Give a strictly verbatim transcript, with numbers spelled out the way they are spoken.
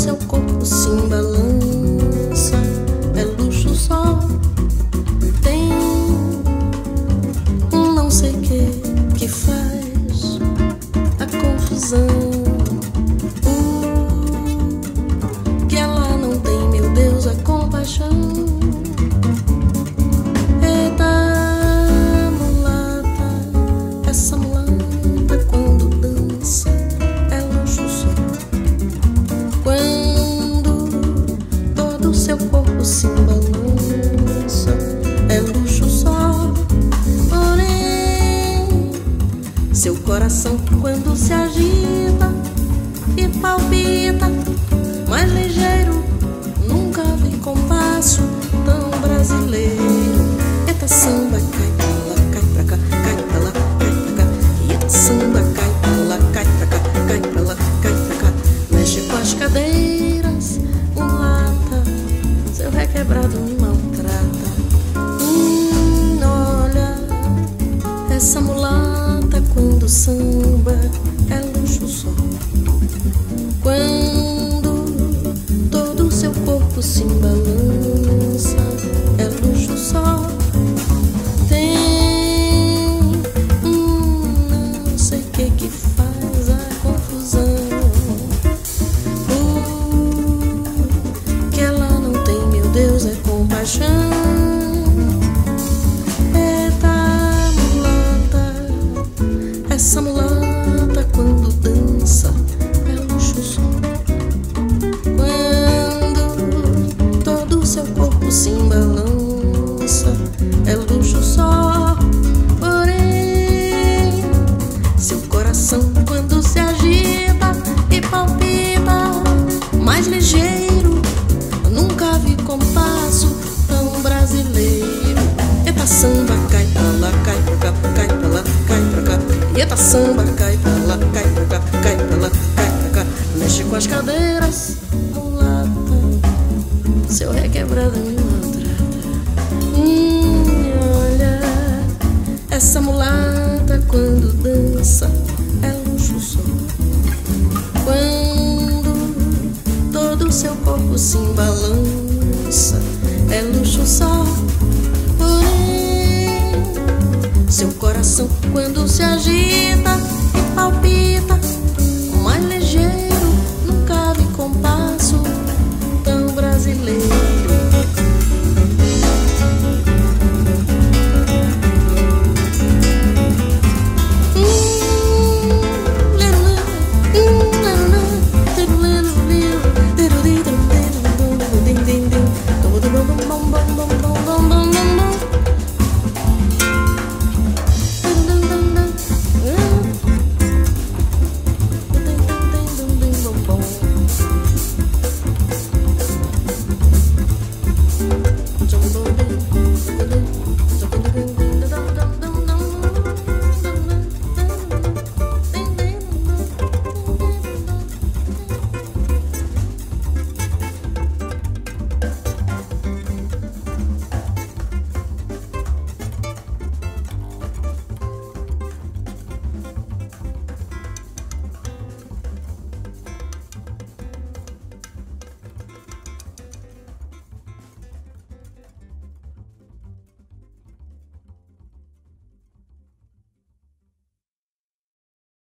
seu corpo se balança, é luxo só. Tem um não sei que que faz a confusão. Uh, que ela não tem, meu Deus, a compaixão. Eita mulata, essa mulata quando dança é luxo só. Quando todo o seu corpo se balança é luxo só. Porém, seu coração quando se agita e palpita, mais ligeiro, nunca vi compasso tão brasileiro. Eita samba, cai pra lá, cai pra cá, cai pra lá, cai pra cá. Eita samba, cai pra lá, cai pra cá, cai pra lá, cai pra cá. Mexe com as cadeiras, mulata, seu requebrado me maltrata. Hum, olha, essa mulata quando samba é luxo só. Quando todo o seu corpo se balança é luxo só. Tem um não sei que que faz a confusão. Uh, que ela não tem, meu Deus, é compaixão. Eita mulata, essa mulata quando dança é luxo só. Quando todo o seu corpo se balança é luxo só. Porém, seu coração quando se agita e palpita, mais ligeiro, nunca vi compasso tão brasileiro. Eita samba, cai pra lá, cai pra cá, cai pra lá, cai pra cá. Eita samba, cai pra lá, cai pra cá, cai pra lá, cai pra cá. Mexe com as cadeiras, mulata, seu requebrado me maltrata. Hum, olha, essa mulata quando dança é luxo só. Quando todo o seu corpo se balança é luxo só. Porém, seu coração quando se agita e palpita, mais